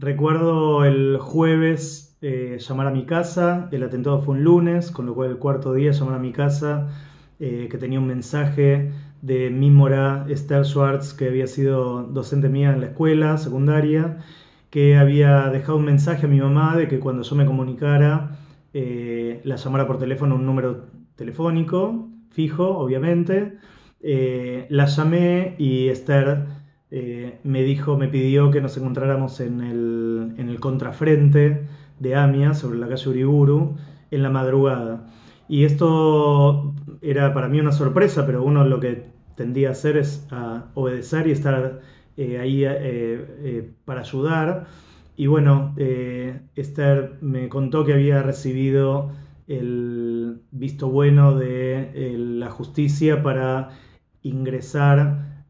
Recuerdo el jueves llamar a mi casa, el atentado fue un lunes, con lo cual el cuarto día llamar a mi casa, que tenía un mensaje de Mímora Esther Schwartz, que había sido docente mía en la escuela secundaria, que había dejado un mensaje a mi mamá de que cuando yo me comunicara, la llamara por teléfono, un número telefónico, fijo, obviamente. La llamé y Esther me pidió que nos encontráramos en el contrafrente de AMIA, sobre la calle Uriburu, en la madrugada. Y esto era para mí una sorpresa, pero uno lo que tendía a hacer es a obedecer y estar ahí para ayudar. Y bueno, Esther me contó que había recibido el visto bueno de la justicia para ingresar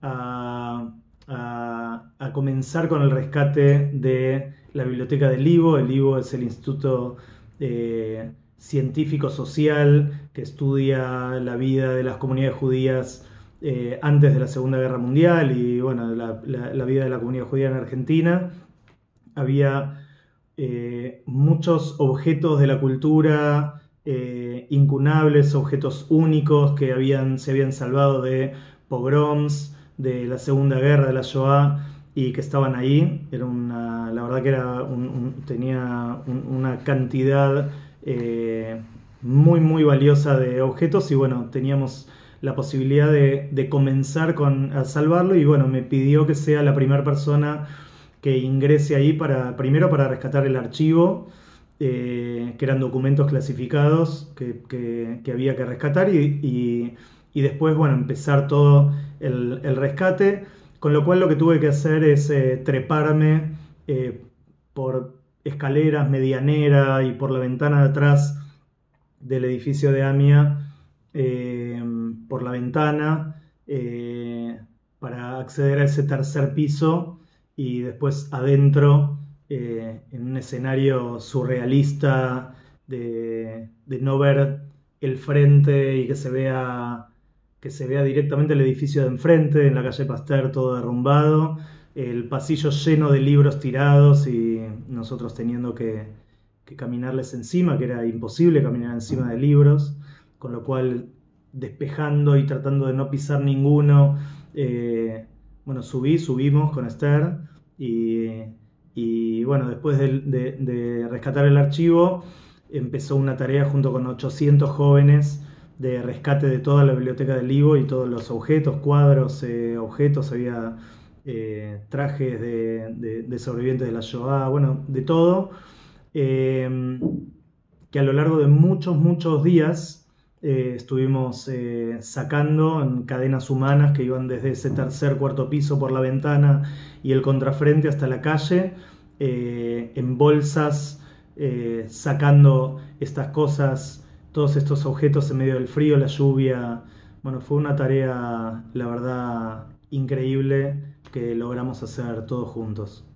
a comenzar con el rescate de la biblioteca del IVO. El IVO es el Instituto Científico Social que estudia la vida de las comunidades judías antes de la Segunda Guerra Mundial y bueno, la vida de la comunidad judía en Argentina. Había muchos objetos de la cultura incunables, objetos únicos que se habían salvado de pogroms, de la Segunda Guerra, de la Shoah, y que estaban ahí. La verdad que tenía una cantidad muy valiosa de objetos y bueno, teníamos la posibilidad de comenzar a salvarlo y bueno, me pidió que sea la primera persona que ingrese ahí primero para rescatar el archivo, que eran documentos clasificados que había que rescatar y después, bueno, empezar todo el rescate, con lo cual lo que tuve que hacer es treparme por escaleras medianera y por la ventana de atrás del edificio de AMIA, por la ventana, para acceder a ese tercer piso y después adentro, en un escenario surrealista de no ver el frente y que se vea directamente el edificio de enfrente, en la calle Pasteur, todo derrumbado, el pasillo lleno de libros tirados y nosotros teniendo que caminarles encima, que era imposible caminar encima de libros, con lo cual despejando y tratando de no pisar ninguno, bueno, subimos con Esther y bueno, después de rescatar el archivo, empezó una tarea junto con 800 jóvenes de rescate de toda la biblioteca del Ivo y todos los objetos, cuadros, objetos, había trajes de sobrevivientes de la Shoah, bueno, de todo, que a lo largo de muchos días estuvimos sacando en cadenas humanas que iban desde ese cuarto piso por la ventana y el contrafrente hasta la calle, en bolsas, sacando estas cosas, todos estos objetos en medio del frío, la lluvia. Bueno, fue una tarea, la verdad, increíble que logramos hacer todos juntos.